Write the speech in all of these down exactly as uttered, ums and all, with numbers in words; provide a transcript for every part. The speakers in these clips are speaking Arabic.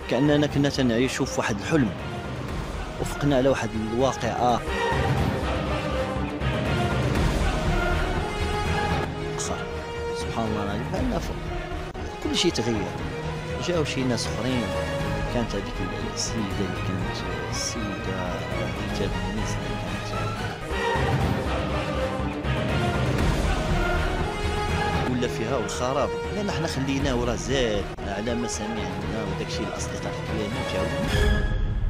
كأننا كنا تنعيشوا في واحد الحلم، وفقنا على واحد الواقع آخر. سبحان الله العظيم، بأن كل شيء تغير. جاو شي ناس اخرين، كانت هذيك السيده اللي كانت السيده رئيسة النساء اللي كانت ولا فيها والخراب، لان حنا خليناه وراه زاد على مسامعنا وداك الشيء الاصدقاء ديالنا جاو.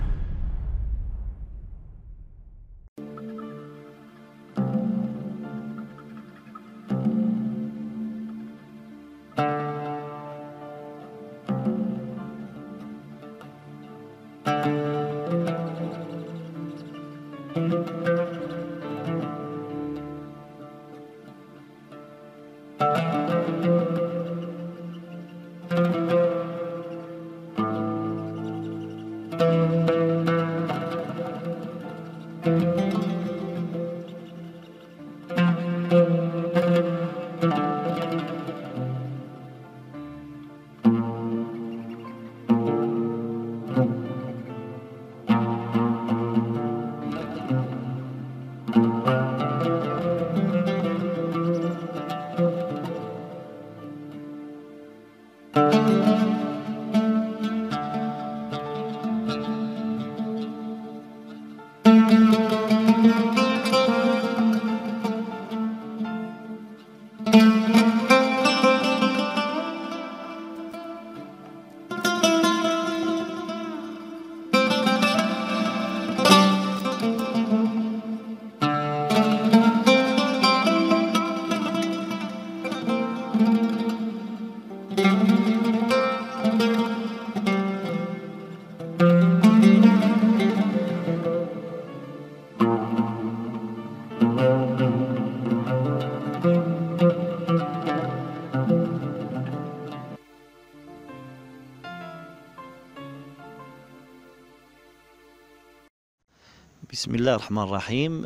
بسم الله الرحمن الرحيم.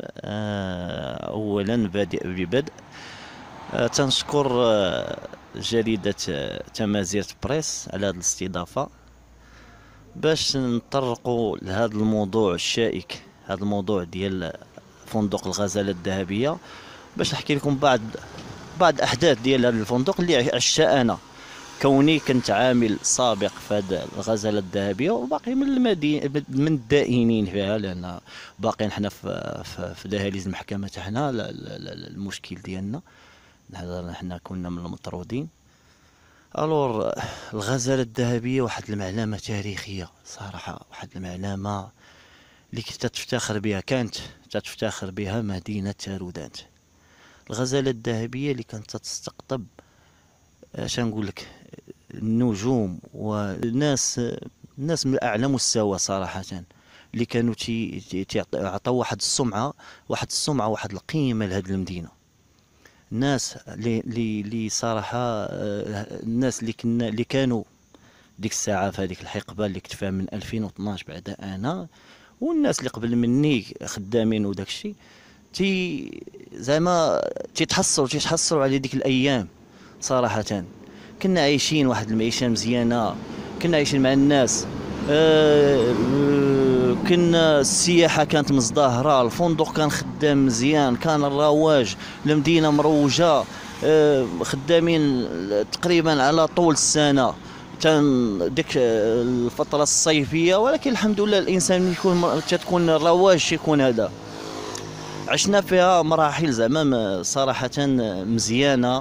اولا بادئ ببدء، تنشكر جريدة تمازيغ بريس على هذه الاستضافة باش نطرقوا لهذا الموضوع الشائك، هذا الموضوع ديال فندق الغزالة الذهبية، باش نحكي لكم بعض بعض الاحداث ديال هذا الفندق اللي عشتها انا، كوني كنت عامل سابق في هذه الغزالة الذهبية، وباقي من المدينة من الدائنين فيها، لأن باقيين حنا في في, في دهاليز المحكمة تاعنا. المشكل ديالنا حنا كنا من المطرودين. الور الغزالة الذهبية واحد المعلمة تاريخية صراحة، واحد المعلمة اللي كنت تفتخر بها، كانت تفتخر بها مدينة تارودانت. الغزالة الذهبية اللي كانت تستقطب اش نقول لك النجوم والناس، الناس من اعلى مستوى صراحه، اللي كانوا تيعطيو واحد السمعه واحد السمعه واحد القيمه لهذه المدينه. الناس اللي اللي صراحه الناس اللي كنا اللي كانوا ديك الساعه في هذيك الحقبه اللي كنت فيها من ألفين واثناش بعد انا، والناس اللي قبل مني خدامين وداك الشيء، تي زعما تيتحسروا تيتحسروا على ديك الايام صراحة. كنا عايشين واحد المعيشة مزيانة، كنا عايشين مع الناس، أه أه كنا السياحة كانت مزدهرة، الفندق كان خدام مزيان، كان الرواج، المدينة مروجة، أه خدامين تقريبا على طول السنة، كان ديك الفترة الصيفية. ولكن الحمد لله الإنسان يكون تكون الرواج يكون هذا، عشنا فيها مراحل زعما صراحة مزيانة.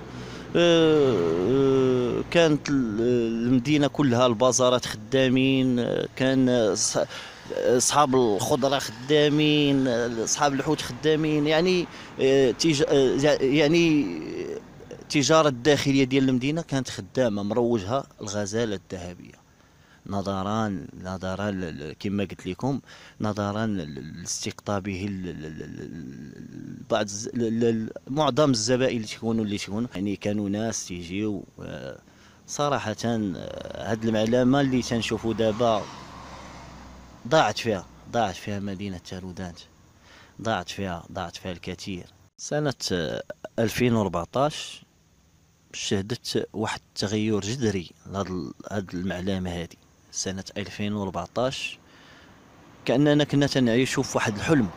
كانت المدينة كلها البازارات خدامين، كان اصحاب الخضرة خدامين، اصحاب الحوت خدامين، يعني تيج... يعني التجارة الداخلية ديال المدينة كانت خدامة، مروجها الغزالة الذهبية. نظرا نظرا كما قلت لكم، نظرا لاستقطابه بعض معظم الزبائن اللي تكونوا اللي تكونوا يعني كانوا ناس تيجيو صراحه. هاد المعلمه اللي تنشوفوا دابا ضاعت فيها ضاعت فيها مدينه تارودانت، ضاعت فيها ضاعت فيها الكثير. سنه ألفين وأربعطاش شهدت واحد التغير جذري لهاد المعلمه هذه. سنة ألفين وأربعطاش، كأننا كنا تنعيشوا في واحد الحلم،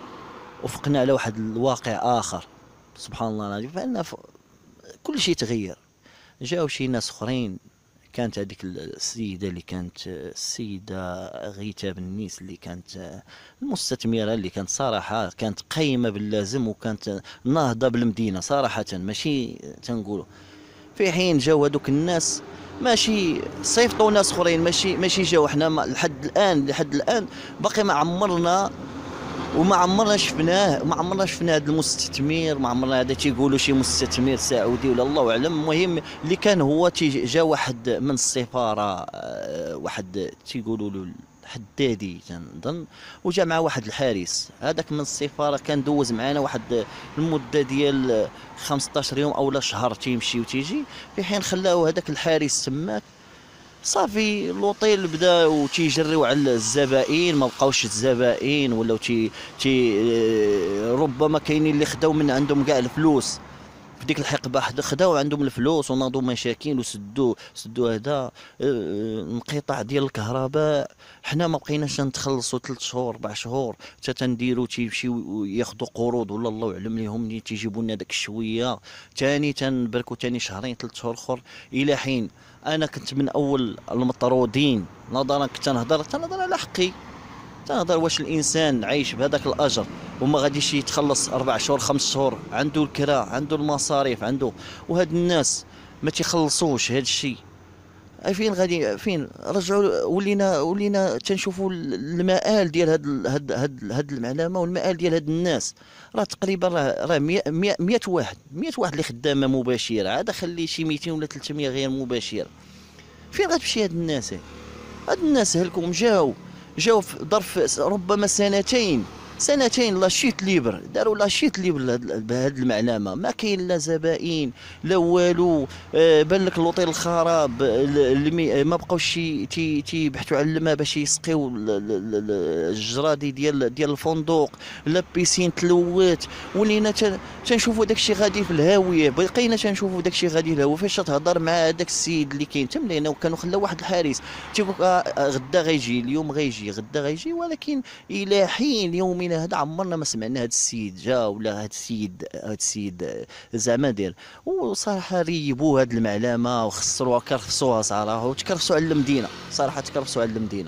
وفقنا على واحد الواقع آخر. سبحان الله العظيم، فإن ف- كل شيء تغير. جاو شي ناس اخرين، كانت هذيك السيده اللي كانت السيده غيثه بنيس، اللي كانت المستثمره، اللي كانت صراحه كانت قايمه باللازم، وكانت ناهضه بالمدينه صراحه، ماشي تنقولوا. في حين جاو هذوك الناس، ماشي صيفطوا ناس اخرين، ماشي ماشي جاو حنا ما- لحد الان لحد الان باقي ما عمرنا، وما عمرنا شفناه، وما عمرنا شفنا هذا المستثمر، ما عمرنا هذا تيقولوا شي مستثمر سعودي ولا الله اعلم. المهم اللي كان هو تي جا واحد من السفاره، آه، واحد تيقولوا له الحدادي تنظن، وجا مع واحد الحارس. هذاك من السفاره كان دوز معنا واحد المده ديال خمسطاش يوم او لا شهر، تيمشي وتيجي. في حين خلاو هذاك الحارس تماك، صافي لوطيل بداو تيجريو على الزبائن، ما بقاوش الزبائن، ولاو تي تي آه، ربما كاينين اللي خداو من عندهم كاع الفلوس في ديك الحقبه، حد- خداو عندهم الفلوس وناضوا مشاكل وسدوا سدوا هذا. آه، انقطاع ديال الكهرباء، حنا ما بقيناش نتخلصوا ثلاث شهور اربع شهور، حتى تنديروا تيمشيو ياخذوا قروض ولا الله اعلم ليهم منين تيجيبوا لنا داك الشويه. تاني تنبركوا تاني شهرين ثلاث شهور اخر، الى حين انا كنت من اول المطرودين. نظرا كنت نهضر تنهضر على حقي، تنهضر واش الانسان عايش بهذاك الاجر وما غاديش يتخلص اربع شهور خمس شهور، عنده الكرا، عنده المصاريف، عنده. وهاد الناس ما تيخلصوش هاد الشيء. أي فين غادي، فين رجعوا؟ ولينا ولينا تنشوفوا المآل ديال هاد ال- هاد هاد هاد المعلمه، والمآل ديال هاد الناس. راه تقريبا راه راه مية مية مية واحد، مية واحد اللي خدامه مباشره، عاد خلي شي ميتين ولا ثلاثمية غير مباشره. فين غتمشي هاد الناس؟ هاد الناس هلكم جاو جاو في ظرف ربما سنتين، سنتين لا شيت ليبر، داروا لا شيت ليبر لهاد- بهاد المعلمه. ما كاين لا زبائن لا والو. آه، بان لك لوطيل الخراب، ال- المي- ما بقاوش تي تي تيبحثوا على الماء باش يسقيو ال- ال- ال- الجرادي ديال ديال الفندق. لا بيسين تلوات. ولينا تن- تنشوفوا داكشي غادي في الهاويه، بقينا تنشوفوا داكشي غادي في الهاويه. فاش تهضر مع هذاك السيد اللي كاين تما، وكانوا خلاو واحد الحارس تيقولك آه، آه، غدا غيجي، اليوم غيجي، غدا غيجي. ولكن الى حين يومنا هذا عمرنا ما سمعنا هذا السيد جا، ولا هذا السيد هذا السيد آه، زعما دير. وصراحه ريبوا هذه المعلمه وخسروها، كرفسوها صراحه، وتكرفسوا على المدينه صراحه، تكرفسوا على المدينه.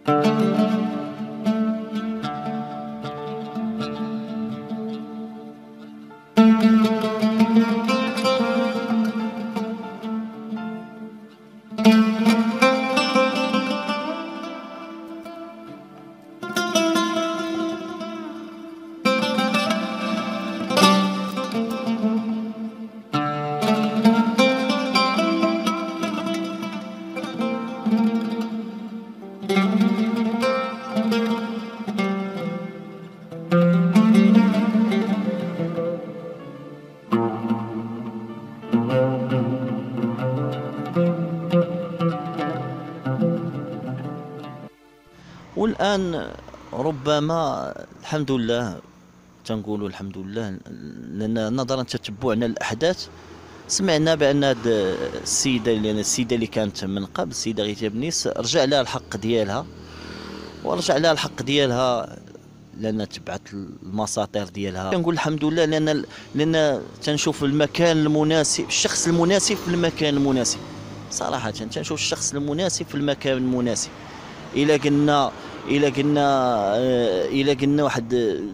والآن ربما الحمد لله، تنقولوا الحمد لله، لأن نظرا لتتبعنا الأحداث سمعنا بأن هاد السيدة اللي السيدة اللي كانت من قبل، السيدة غيثية بنيس، رجع لها الحق ديالها، ورجع لها الحق ديالها لأن تبعت المساطير ديالها. كنقول الحمد لله، لأن لأن تنشوف المكان المناسب، الشخص المناسب في المكان المناسب. صراحة تنشوف الشخص المناسب في المكان المناسب. إلا قلنا إلا قلنا إلا قلنا واحد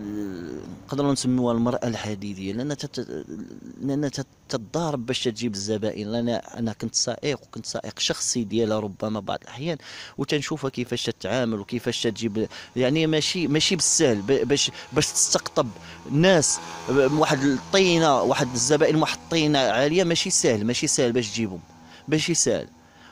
نقدروا نسميوها المرأة الحديدية، لأن تت... لأن تتضارب باش تجيب الزبائن. أنا أنا كنت سائق، وكنت سائق شخصي ديالها ربما بعض الأحيان، وتنشوفها كيفاش تتعامل وكيفاش تجيب، يعني ماشي ماشي بالسهل باش باش تستقطب ناس واحد الطينة، واحد الزبائن واحد الطينة عالية، ماشي سهل ماشي سهل باش تجيبهم، ماشي سهل.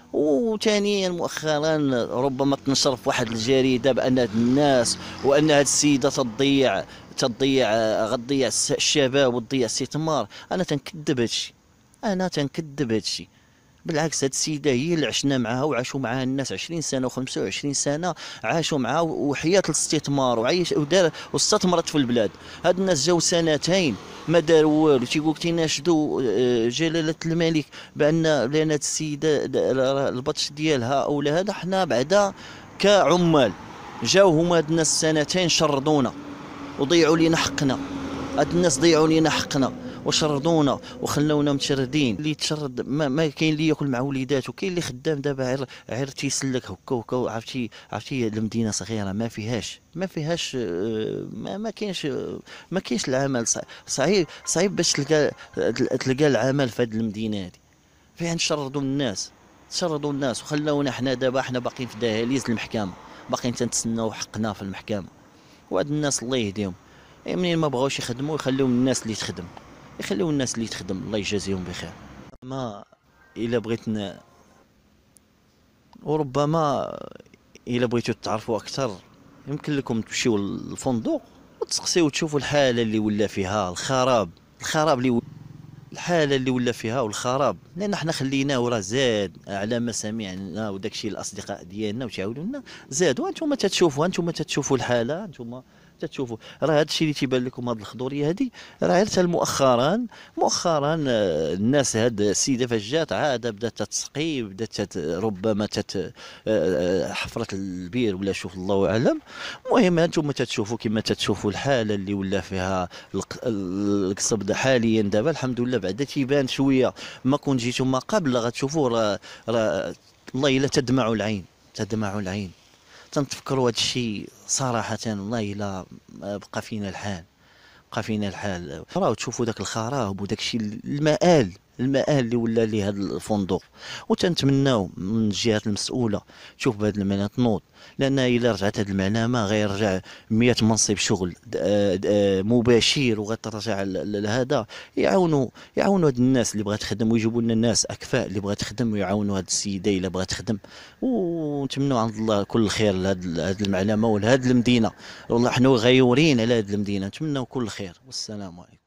وثانيا مؤخرا ربما تنشر في واحد الجريده بان هاد الناس، وان هاد السيده تضيع تضيع غتضيع الشباب وتضيع الاستثمار. انا تنكذب هادشي، انا تنكذب هادشي. بالعكس، هاد السيده هي اللي عشنا معها وعاشوا معها الناس عشرين سنه وخمسة وعشرين سنه، عاشوا معها وحياه الاستثمار، وعيش ودار واستثمرت في البلاد. هاد الناس جاو سنتين ما داروا والو، تيقولك تيناشدوا جلاله الملك بان لان هاد السيده البطش ديالها او هذا، حنا بعدا كعمال جاو هما هاد الناس سنتين شردونا وضيعوا لينا حقنا. هاد الناس ضيعوا لينا حقنا وشردونا وخلونا متشردين. اللي تشرد ما, ما كاين اللي ياكل مع وليداتو، كاين اللي خدام دابا غير غير تيسلك هكا هكا. عرفتي عرفتي المدينه صغيره ما فيهاش ما فيهاش ما, ما كاينش ما كاينش العمل. صعيب صعيب باش تلقى تلقى العمل في هذه المدينه هذه. فيها نشردوا الناس تشردوا الناس وخلونا حنا دابا حنا باقيين في دهاليز المحكمه، باقيين تنتسناو حقنا في المحكمه. وهاد الناس الله يهديهم، منين ما بغاوش يخدموا يخليو الناس اللي تخدم، يخليو الناس اللي تخدم، الله يجازيهم بخير. ما الا بغيتنا، وربما الا بغيتو تعرفوا اكثر يمكن لكم تمشيو للفندق وتسقسيو وتشوفوا الحاله اللي ولا فيها، الخراب الخراب اللي الحاله اللي ولا فيها والخراب. لان حنا خليناه راه زاد على ما سمعنا، وداكشي الاصدقاء ديالنا وتعاودوا لنا زاد، وانتم تتشوفوا انتم تتشوفوا الحاله، انتم تتشوفوا. راه هذا الشيء اللي تيبان لكم، هذه الخضوريه هذه راه غير حتى مؤخرا مؤخرا الناس، هاد السيده فاش جات عاد بدات تسقي، بدات ربما تت حفرت البير ولا شوف الله اعلم. المهم انتم تتشوفوا كما تتشوفوا الحاله اللي ولا فيها القصب حاليا. دابا الحمد لله بعدا تيبان شويه، ما كون جيتوا ما قبل غتشوفوا راه راه والله الا تدمع العين تدمع العين. تنتفكروا هذا الشيء صراحه، والله الا بقى فينا الحال بقى فينا الحال. راهو تشوفوا داك الخراب وداك الشيء، المآل المآل اللي ولا ليه هذا الفندق. وتنتمناو من الجهات المسؤوله تشوف بهذا المعنى تنوض، لان الا رجعت هذه المعلمه غيرجع مئة منصب شغل مباشر، وغترجع لهذا يعاونوا يعاونوا هاد الناس اللي بغات تخدم، ويجيبوا لنا الناس اكفاء اللي بغات تخدم، ويعاونوا هاد السيده الا بغات تخدم. ونتمنوا عند الله كل الخير لهاد المعلمه ولهاد المدينه. والله حنا غيورين على هاد المدينه، نتمنوا كل خير. والسلام عليكم.